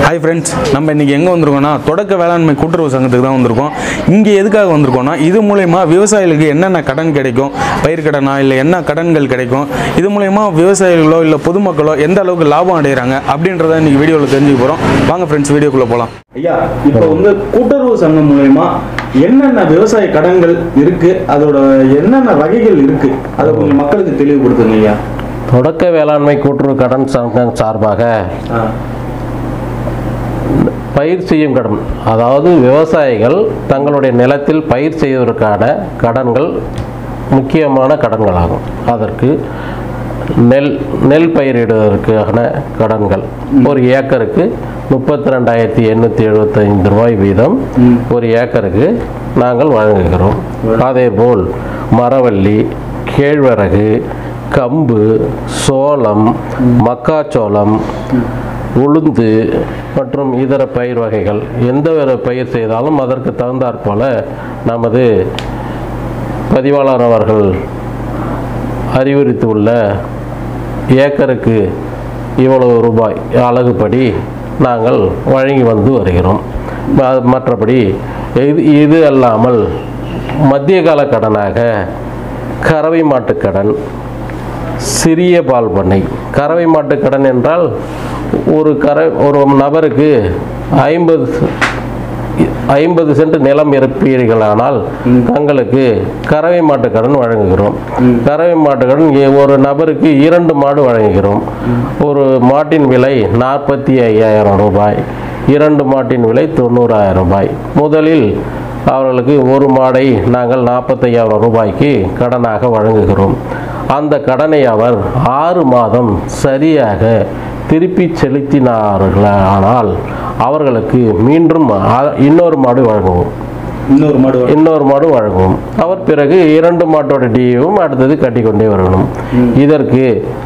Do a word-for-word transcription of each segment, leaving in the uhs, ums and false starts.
Hi friends, நம்ம இன்னைக்கு எங்க வந்திருக்கோம்னா தொடக்க வேளாண்மை கூட்டுறவு சங்கத்துக்கு தான் வந்திருக்கோம். இங்க எதுக்காக வந்திருக்கோம்னா இது மூலமா விவசாயிகளுக்கு என்னென்ன கடன் கிடைக்கும், பயிர் கடனா இல்ல என்ன கடன்கள் கிடைக்கும், இது மூலமா விவசாயிகளோ இல்ல பொதுமக்களோ எந்த அளவுக்கு லாபம் அடையறாங்க அப்படின்றத இன்னைக்கு வீடியோல தெரிஞ்சுக்க போறோம். வாங்க फ्रेंड्स வீடியோக்குள்ள போலாம். ஐயா, இப்போ வந்து கூட்டுறவு சங்கம் மூலமா என்னென்ன விவசாய கடன்கள் இருக்கு, அதோட என்னென்ன வகைகள் இருக்கு, அதை கொஞ்சம் மக்களுக்கு தெளிவுபடுத்துங்க ஐயா. தொடக்க வேளாண்மை கூட்டுறவு கடன் சங்கம் சார்பாக பயிர் செய்யும் கடன், அதாவது விவசாயிகள் தங்களுடைய நிலத்தில் பயிர் செய்வதற்கான கடன்கள் முக்கியமான கடன்களாகும். அதற்கு நெல் நெல் பயிரிடுவதற்கான கடன்கள் ஒரு ஏக்கருக்கு முப்பத்தி ரெண்டாயிரத்தி எண்ணூற்றி எழுபத்தைந்து ரூபாய் வீதம் ஒரு ஏக்கருக்கு நாங்கள் வழங்குகிறோம். அதேபோல் மரவள்ளி, கேழ்வரகு, கம்பு, சோளம், மக்காச்சோளம், உளுந்து மற்றும் இதர பயிர் வகைகள் எந்த ஒரு பயிர் செய்தாலும் அதற்கு தகுந்தாற்போல நமது பதிவாளர் அவர்கள் அறிவுறுத்தியுள்ள ஏக்கருக்கு இவ்வளவு ரூபாய் அலகுப்படி நாங்கள் வழங்கி வந்து வருகிறோம். மற்றபடி இது இது அல்லாமல் மத்திய கால கடனாக கறவை மாட்டுக்கடன், சிறிய பால் பண்ணை. கறவை மாட்டுக்கடன் என்றால் ஒரு கரை ஒரு நபருக்கு ஐம்பது ஐம்பது சென்ட் நிலம் இருப்பீர்களானால் தங்களுக்கு கறவை மாட்டுக்கடன் வழங்குகிறோம். கறவை மாட்டுக்கடன் ஒரு நபருக்கு இரண்டு மாடு வழங்குகிறோம். ஒரு மாட்டின் விலை நாற்பத்தி ஐயாயிரம் ரூபாய், இரண்டு மாட்டின் விலை தொண்ணூறாயிரம் ரூபாய். முதலில் அவர்களுக்கு ஒரு மாடை நாங்கள் நாற்பத்தையாயிரம் ரூபாய்க்கு கடனாக வழங்குகிறோம். அந்த கடனை அவர் ஆறு மாதம் சரியாக திருப்பி செலுத்தினார்களானால் அவர்களுக்கு மீண்டும் இன்னொரு மாடு வழங்குவோம் இன்னொரு மாடு இன்னொரு மாடு வழங்குவோம். அவர் பிறகு இரண்டு மாட்டோட டியும் அடுத்தது கட்டிக்கொண்டே வரணும். இதற்கு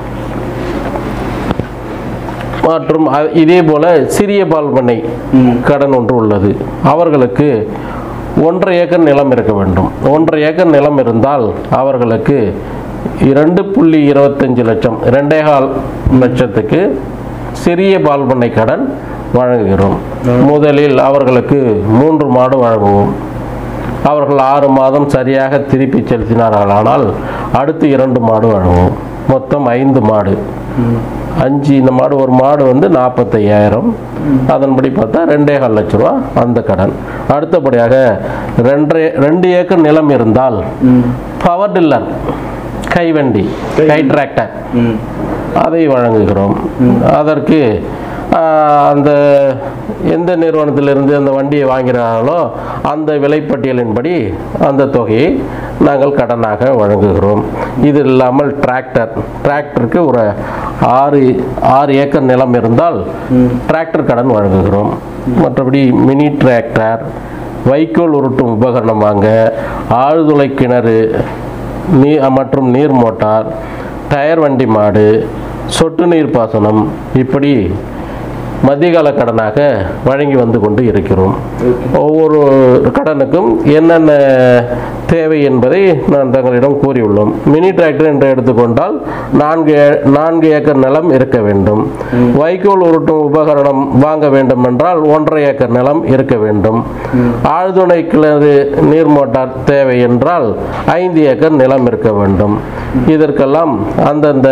மற்றும் இதே போல சிறிய பால் பண்ணை கடன் ஒன்று உள்ளது. அவர்களுக்கு ஒன்றரை ஏக்கர் நிலம் இருக்க வேண்டும். ஒன்றரை ஏக்கர் நிலம் இருந்தால் அவர்களுக்கு இரண்டு புள்ளி இருபத்தஞ்சு லட்சம் இரண்டே கால் லட்சத்துக்கு சிறிய பால் பண்ணை கடன் வழங்குகிறோம். முதலில் அவர்களுக்கு மூன்று மாடு வழங்குவோம். அவர்கள் ஆறு மாதம் சரியாக திருப்பி செலுத்தினார்களானால் அடுத்து இரண்டு மாடு வழங்குவோம். மொத்தம் ஐந்து மாடு, அஞ்சு இந்த மாடு ஒரு மாடு வந்து நாற்பத்தையாயிரம். அதன்படி பார்த்தா ரெண்டே கால் லட்ச ரூபா அந்த கடன். அடுத்தபடியாக ரெண்டரை ரெண்டு ஏக்கர் நிலம் இருந்தால் பவர் டில்லர், கைவண்டி, கை டிராக்டர் அதை வழங்குகிறோம். அதற்கு அந்த எந்த நிறுவனத்திலிருந்து அந்த வண்டியை வாங்கிறார்களோ அந்த விலைப்பட்டியலின்படி அந்த தொகையை நாங்கள் கடனாக வழங்குகிறோம். இது இல்லாமல் டிராக்டர் டிராக்டருக்கு ஒரு ஆறு ஆறு ஏக்கர் நிலம் இருந்தால் டிராக்டர் கடன் வழங்குகிறோம். மற்றபடி மினி டிராக்டர், வைக்கோல் உருட்டும் உபகரணம் வாங்க, ஆழ்துளை கிணறு நீ மற்றும் நீர் மோட்டார், டயர் வண்டி மாடு, சொட்டு நீர் பாசனம், இப்படி மத்திய கால கடனாக வழங்கி வந்து கொண்டு இருக்கிறோம். ஒவ்வொரு கடனுக்கும் என்னென்ன தேவை என்பதை நான் தங்களிடம் கூறியுள்ளோம். மினி டிராக்டர் என்று எடுத்துக்கொண்டால் நான்கு நான்கு ஏக்கர் நிலம் இருக்க வேண்டும். வைக்கோல் உருட்டும் உபகரணம் வாங்க வேண்டும் என்றால் ஒன்றரை ஏக்கர் நிலம் இருக்க வேண்டும். ஆழ்துணை கிணறு நீர் மோட்டார் தேவை என்றால் ஐந்து ஏக்கர் நிலம் இருக்க வேண்டும். இதற்கெல்லாம் அந்தந்த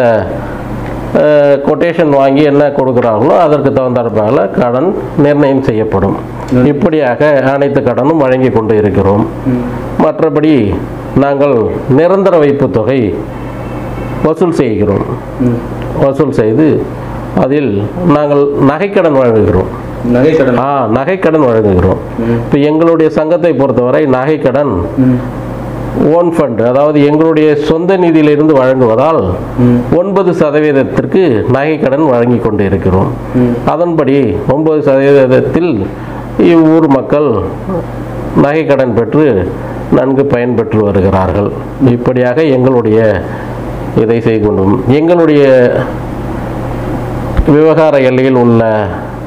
கொட்டேஷன் வாங்கி என்ன கொடுக்குறாங்களோ அதற்கு தகுந்தாற்போல கடன் நிர்ணயம் செய்யப்படும். இப்படியாக அனைத்து கடனும் வழங்கி கொண்டு இருக்கிறோம். மற்றபடி நாங்கள் நிரந்தர வைப்பு தொகை வசூல் செய்கிறோம். வசூல் செய்து அதில் நாங்கள் நகைக்கடன் வழங்குகிறோம். நகைக்கடன் ஆ நகைக்கடன் வழங்குகிறோம். இப்போ எங்களுடைய சங்கத்தை பொறுத்தவரை நகைக்கடன் ஓன் ஃபண்ட், அதாவது எங்களுடைய சொந்த நிதியிலிருந்து வழங்குவதால் ஒன்பது சதவீதத்திற்கு நகைக்கடன் வழங்கி கொண்டு இருக்கிறோம். அதன்படி ஒன்பது சதவீதத்தில் இவ்வூர் மக்கள் நகைக்கடன் பெற்று நன்கு பயன்பெற்று வருகிறார்கள். இப்படியாக எங்களுடைய இதை செய்து கொண்டும் எங்களுடைய விவகார எல்லையில் உள்ள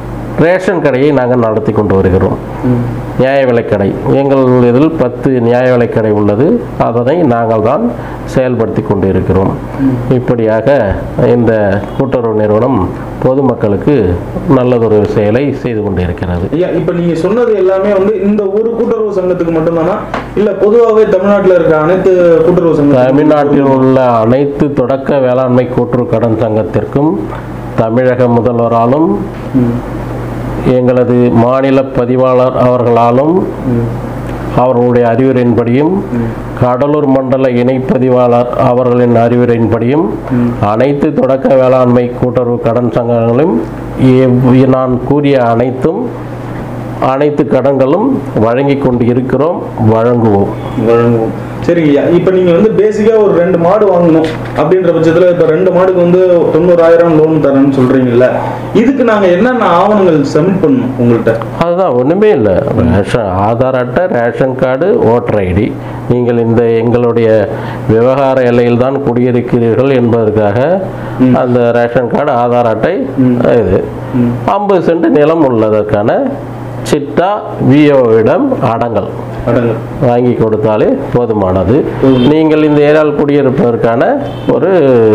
ரேஷன் கடையை நாங்கள் நடத்தி கொண்டு வருகிறோம். நியாய விலைக்கடை எங்கள் இதில் பத்து நியாய விலைக்கடை உள்ளது. அதனை நாங்கள் தான் செயல்படுத்தி கொண்டு இருக்கிறோம். இப்படியாக இந்த கூட்டுறவு நிறுவனம் பொதுமக்களுக்கு நல்லதொரு செயலை செய்து கொண்டு இருக்கிறது. இப்போ நீங்கள் சொன்னது எல்லாமே வந்து இந்த ஒரு கூட்டுறவு சங்கத்துக்கு மட்டும்தானா, இல்லை பொதுவாகவே தமிழ்நாட்டில் இருக்க அனைத்து கூட்டுறவு சங்கம்? தமிழ்நாட்டில் உள்ள அனைத்து தொடக்க வேளாண்மை கூட்டுறவு கடன் சங்கத்திற்கும் தமிழக முதல்வராலும் எங்களது மாநில பதிவாளர் அவர்களாலும் அவர்களுடைய அறிவுரையின்படியும் கடலூர் மண்டல இணைப்பதிவாளர் அவர்களின் அறிவுரையின்படியும் அனைத்து தொடக்க வேளாண்மை கூட்டுறவு கடன் சங்கங்களும் நான் கூறிய அனைத்தும் அனைத்து கடன்களும் வழங்கி கொண்டு இருக்கிறோம், வழங்குவோம் வழங்குவோம் சரிங்கய்யா. இப்போ நீங்கள் வந்து பேசிக்காக ஒரு ரெண்டு மாடு வாங்கணும் அப்படின்ற பட்சத்தில் இப்போ ரெண்டு மாடுக்கு வந்து தொண்ணூறாயிரம் லோன் தரேன்னு சொல்கிறீங்கல்ல, இதுக்கு நாங்கள் என்னென்ன ஆவணங்கள் சப்மிட் பண்ணணும் உங்கள்கிட்ட? அதுதான் ஒன்றுமே இல்லை. ரேஷன் ஆதார் அட்டை, ரேஷன் கார்டு, ஓட்டர் ஐடி. நீங்கள் இந்த எங்களுடைய விவகார எல்லையில் தான் குடியிருக்கிறீர்கள் என்பதற்காக அந்த ரேஷன் கார்டு, ஆதார் அட்டை, இது ஐம்பது சென்ட் நிலம் உள்ளதற்கான சிட்டா விஓவிடம் அடங்கல் அடங்கல் வாங்கி கொடுத்தாலே போதுமானது. நீங்கள் இந்த ஏரியாவில் குடியிருப்பதற்கான ஒரு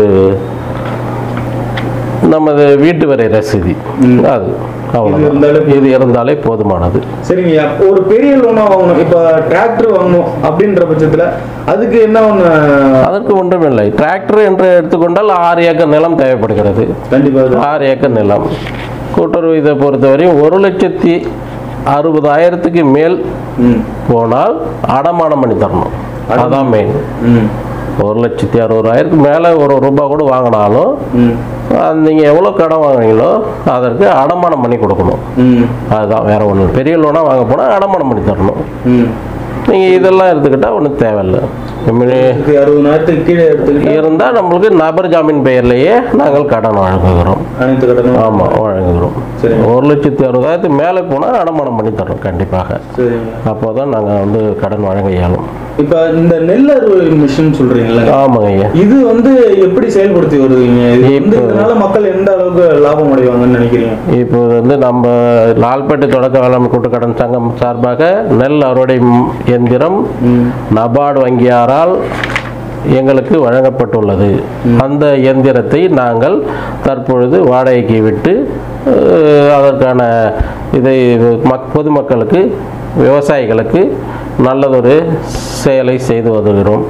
நமது வீட்டு வரை ரசீதி, அது அவ்வளோதான். இது இருந்தாலே போதுமானது. சரிங்கய்யா. ஒரு பெரிய லோனா வாங்கணும், இப்போ டிராக்டர் வாங்கணும் அப்படின்ற பட்சத்தில் அதுக்கு என்ன ஒன்று? அதற்கு ஒன்றுமில்லை. டிராக்டர் என்று எடுத்துக்கொண்டால் ஆறு ஏக்கர் நிலம் தேவைப்படுகிறது. கண்டிப்பாக ஆறு ஏக்கர் நிலம். கூட்டுறவு இதை பொறுத்தவரையும் ஒரு லட்சத்தி அறுபதாயிரத்துக்கு மேல் போனால் அடமானம் பண்ணி தரணும். அதான் மெயின். ஒரு லட்சத்தி அறுபதாயிரத்துக்கு மேலே ஒரு ரூபாய் கூட வாங்கினாலும் நீங்கள் எவ்வளோ கடன் வாங்குறீங்களோ அதற்கு அடமானம் பண்ணி கொடுக்கணும். அதுதான், வேற ஒன்று. பெரிய லோனாக வாங்க போனால் அடமானம் பண்ணி தரணும். நீங்கள் இதெல்லாம் எடுத்துக்கிட்டால் ஒன்றும் தேவையில்லை. அறுபதாயிரத்துக்கு கீழே எடுத்துக்கிட்டு இருந்தால் நம்மளுக்கு நபர் ஜாமீன் பெயர்லேயே நாங்கள் கடன் வழங்குகிறோம். அனைத்து கடனும் ஆமாம் வழங்குகிறோம். ஒரு லட்சத்தி அறுபதாயிரத்துக்கு மேலே போனால் அடமானம் பண்ணி தரோம் கண்டிப்பாக. அப்போ தான் நாங்கள் வந்து கடன் வழங்க இயலும். இப்போ இந்த நெல் அறுவடை மிஷின் சொல்றீங்களா? ஆமாங்க ஐயா. இது வந்து எப்படி செயல்படுத்தி வருவீங்க? இதனால மக்கள் எந்த அளவுக்கு லாபம் அடைவாங்கன்னு நினைக்கிறீங்க? இப்போ வந்து நம்ம லால்பேட்டை தொடக்க வேளாண் கூட்டு கடன் சங்கம் சார்பாக நெல் அறுவடை எந்திரம் நபார்டு வங்கியாரால் எங்களுக்கு வழங்கப்பட்டுள்ளது. அந்த இயந்திரத்தை நாங்கள் தற்பொழுது வாடகைக்கு விட்டு அதற்கான இதை பொதுமக்களுக்கு, விவசாயிகளுக்கு நல்லதொரு செயலை செய்து வருகிறோம்.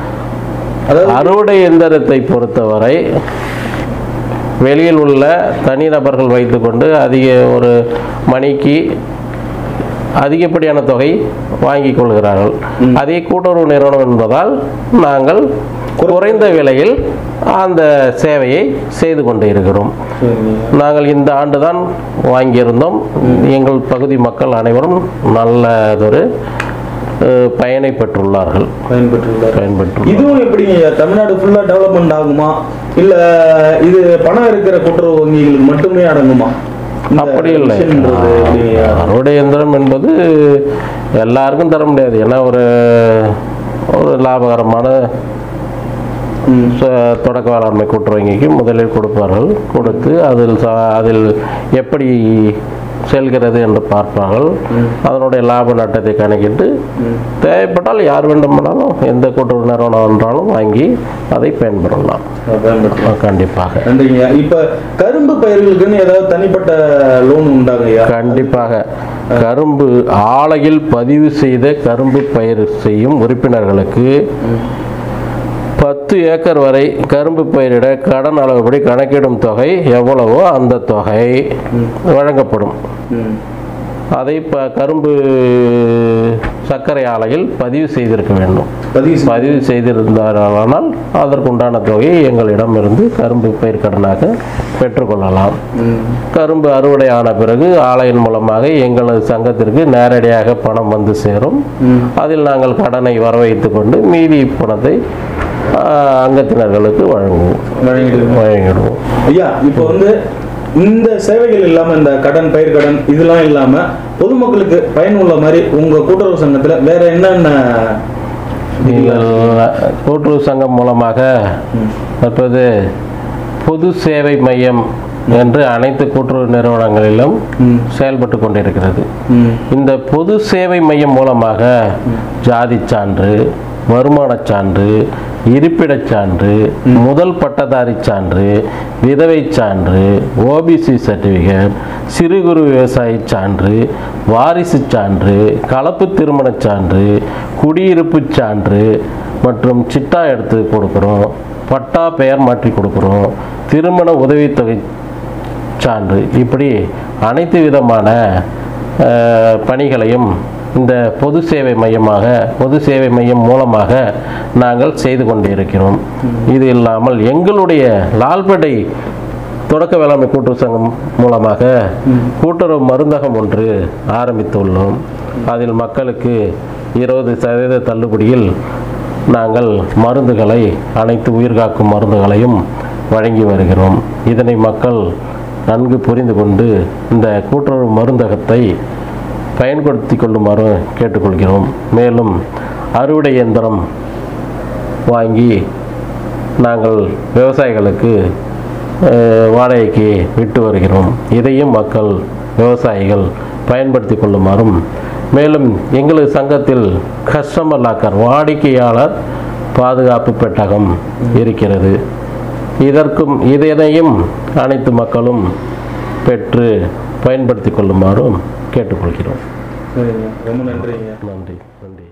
அறுவடை இயந்திரத்தை பொறுத்தவரை வெளியில் உள்ள தனிநபர்கள் வைத்துக்கொண்டு அதிக ஒரு மணிக்கு அதிகப்படியான தொகை வாங்கி கொள்கிறார்கள். அதே கூட்டுறவு நிறுவனம் என்பதால் நாங்கள் குறைந்த விலையில் அந்த சேவையை செய்து கொண்டு இருக்கிறோம். நாங்கள் இந்த ஆண்டு தான் வாங்கியிருந்தோம். எங்கள் பகுதி மக்கள் அனைவரும் நல்லதொரு பயனை பெற்றுள்ளார்கள். பயன்பெற்று இதுவும் எப்படிங்க தமிழ்நாடு ஃபுல்லா டெவலப்மெண்ட் ஆகுமா, இல்ல இது பணம் இருக்கிற கூட்டுறவு வங்கிகளுக்கு மட்டுமே அடங்குமா? அப்படி இல்லை. அறுவடை இயந்திரம் என்பது எல்லாருக்கும் தர முடியாது. ஏன்னா ஒரு ஒரு லாபகரமான தொடக்க வேளாண்மை கூட்டுறவு வங்கிக்கு முதலில் கொடுப்பார்கள். கொடுத்து அதில் அதில் எப்படி செல்கிறது என்று பார்ப்பார்கள். அதனுடைய லாப நட்டத்தை கணக்கிட்டு தேவைப்பட்டால் யார் வேண்டுமானாலும் எந்த கூட்டுறவு நிறுவனம் என்றாலும் வாங்கி அதை பயன்பெறலாம். கண்டிப்பாக. இப்ப கரும்பு பயிர்களுக்குன்னு ஏதாவது தனிப்பட்ட லோன் உண்டாங்கய்யா? கண்டிப்பாக. கரும்பு ஆலையில் பதிவு செய்த கரும்பு பயிர் செய்யும் உறுப்பினர்களுக்கு பத்து ஏக்கர் வரை கரும்பு பயிரிட கடன் அளவுபடி கணக்கிடும் தொகை எவ்வளவோ அந்த தொகை வழங்கப்படும். அதை இப்போ கரும்பு சர்க்கரை ஆலையில் பதிவு செய்திருக்க வேண்டும். பதிவு செய்திருந்தாரானால் அதற்குண்டான தொகையை எங்களிடம் இருந்து கரும்பு பயிர் கடனாக பெற்றுக்கொள்ளலாம். கரும்பு அறுவடை ஆன பிறகு ஆலையின் மூலமாக எங்களது சங்கத்திற்கு நேரடியாக பணம் வந்து சேரும். அதில் நாங்கள் கடனை வரவைத்து கொண்டு மீதி பணத்தை அங்கத்தினர்களுக்கு வழங்குவோம் வழங்கிடுவோம். ஐயா, இப்போ வந்து இந்த சேவைகள் இல்லாம, இந்த கடன், பயிர் கடன் இதெல்லாம் இல்லாம பொதுமக்களுக்கு பயனுள்ள மாதிரி உங்க கூட்டுறவு சங்கத்துல வேற என்னென்ன? கூட்டுறவு சங்கம் மூலமாக தற்போது பொது சேவை மையம் என்று அனைத்து கூட்டுறவு நிறுவனங்களிலும் செயல்பட்டு கொண்டிருக்கிறது. இந்த பொது சேவை மையம் மூலமாக ஜாதி சான்று, வருமான சான்று, இருப்பிடச் சான்று, முதல் பட்டதாரி சான்று, விதவை சான்று, ஓபிசி சர்டிஃபிகேட், சிறு குறு விவசாய சான்று, வாரிசு சான்று, கலப்பு திருமணச் சான்று, குடியிருப்பு சான்று மற்றும் சிட்டா எடுத்து கொடுக்குறோம், பட்டா பெயர் மாற்றி கொடுக்குறோம், திருமண உதவித்தொகை சான்று, இப்படி அனைத்து விதமான பணிகளையும் இந்த பொது சேவை மையமாக பொது சேவை மையம் மூலமாக நாங்கள் செய்து கொண்டிருக்கிறோம். இது இல்லாமல் எங்களுடைய லால்பேட்டை தொடக்க வேளாண்மை கூட்டுறவு சங்கம் மூலமாக கூட்டுறவு மருந்தகம் ஒன்று ஆரம்பித்துள்ளோம். அதில் மக்களுக்கு இருபது சதவீத தள்ளுபடியில் நாங்கள் மருந்துகளை, அனைத்து உயிர்காக்கும் மருந்துகளையும் வழங்கி வருகிறோம். இதனை மக்கள் நன்கு புரிந்து கொண்டு இந்த கூட்டுறவு மருந்தகத்தை பயன்படுத்தி கொள்ளுமாறு கேட்டுக்கொள்கிறோம். மேலும் அறுவடை இயந்திரம் வாங்கி நாங்கள் விவசாயிகளுக்கு வாடகைக்கு விட்டு வருகிறோம். இதையும் மக்கள் விவசாயிகள் பயன்படுத்தி கொள்ளுமாறும், மேலும் எங்களது சங்கத்தில் கஸ்டமர் லாக்கர், வாடிக்கையாளர் பாதுகாப்பு பெட்டகம் இருக்கிறது. இதற்கும் இதனையும் அனைத்து மக்களும் பெற்று பயன்படுத்தி கொள்ளுமாறும் கேட்டுக்கொள்கிறோம். ரொம்ப நன்றி. நன்றி நன்றி.